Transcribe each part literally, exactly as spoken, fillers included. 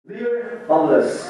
We're fabulous.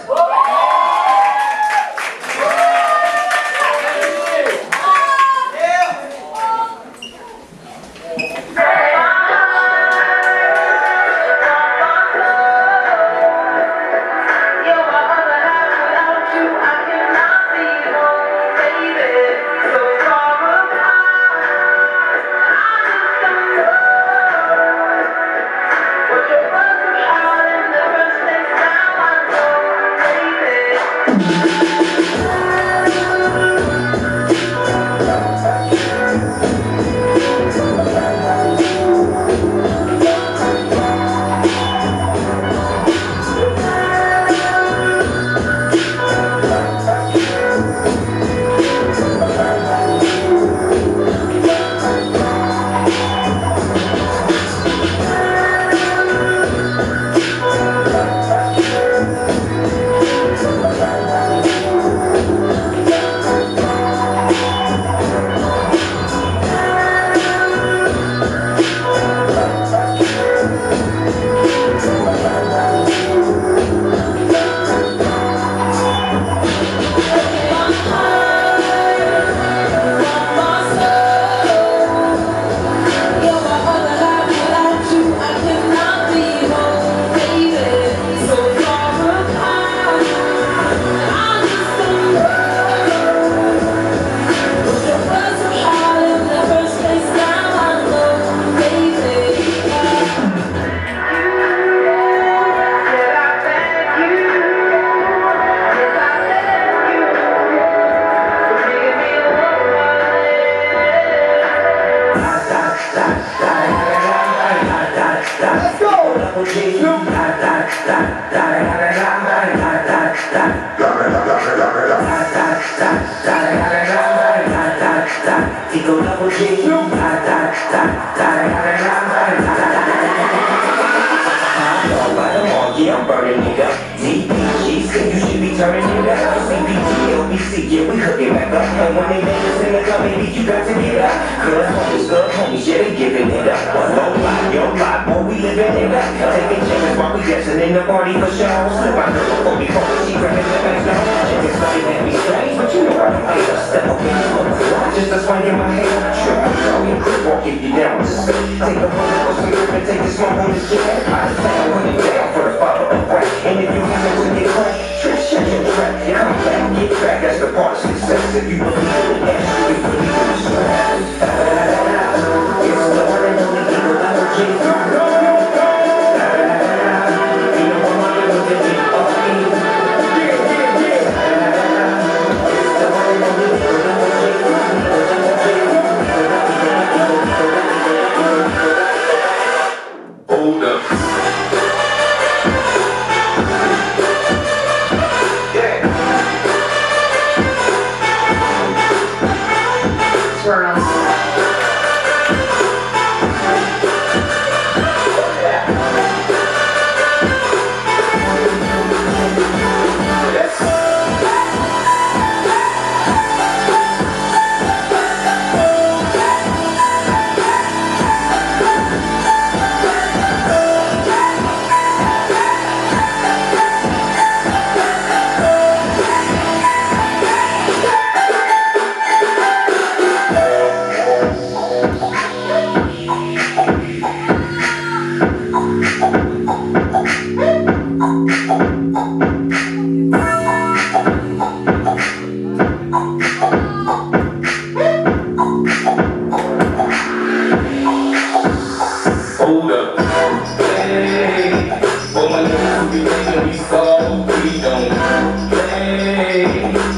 Yeah, I'm burning it up. T P G said you should be turning it up. C B T, L B C, yeah, we hooking back up. And when they make us in the club, baby, you got to get up. Cause homies, good homies, yeah, they giving it up. Low life, your life, boy, we living it up. Taking chances while we dancing in the party for show. Slip out there before we call it, she grabbing the back door. Chickens starting at me strange, but you know I don't hate her. Step up in the corner, just a swing in my hair. Trip, I'm throwing quick, walk if you down. Take a hundred for some grip and take a smoke on this jet. I just say I want it down for the follow up right. And if you happen to get cracked, Trix, check your track. Come back, get back, that's the part of success. If you believe in the ass, you can believe in the strap. It's the one and only Eagle Double G. You know I'm on the G O E. Yeah, yeah, yeah. It's the one and only Eagle Double G. Hold up. Hey,